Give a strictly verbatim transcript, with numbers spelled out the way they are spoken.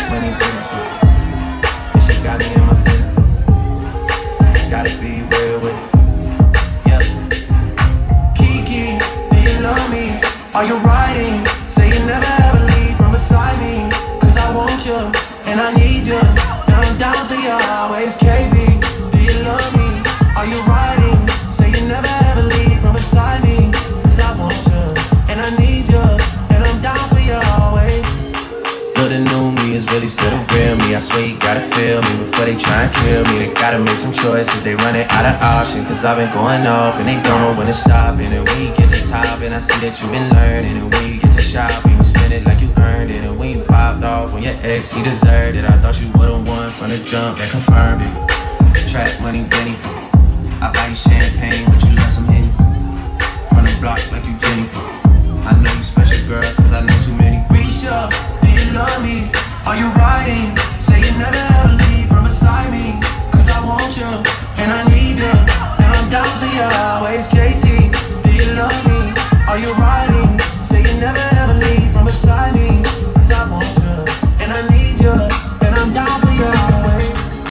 money, baby. And she got me in my feelings. Gotta be real with it. Yeah. Kiki, do you love me? Are you riding? Say you never ever leave from beside me. Cause I want you, and I need you. And I'm down for you always, K B. Do you love me? Are you riding? Say you never ever leave from beside me. Cause I want you, and I need you. And I'm down for you always. But the new me is really still the real me. I swear you gotta feel me before they try and kill me. They gotta make some choices, they running out of option. Cause I've been going off and they don't know when to stop. And when you get to the top and I see that you've been learning. And when you get to shop, you spend it like you earned it. And when you popped off on your ex, he deserved it. I thought you would've won from the jump, that confirmed it. Trap money, Benny. I buy you champagne, but you love some Henny. From the block like you Jenny. I know you special, girl, cause I know too many. Risha, do you love me?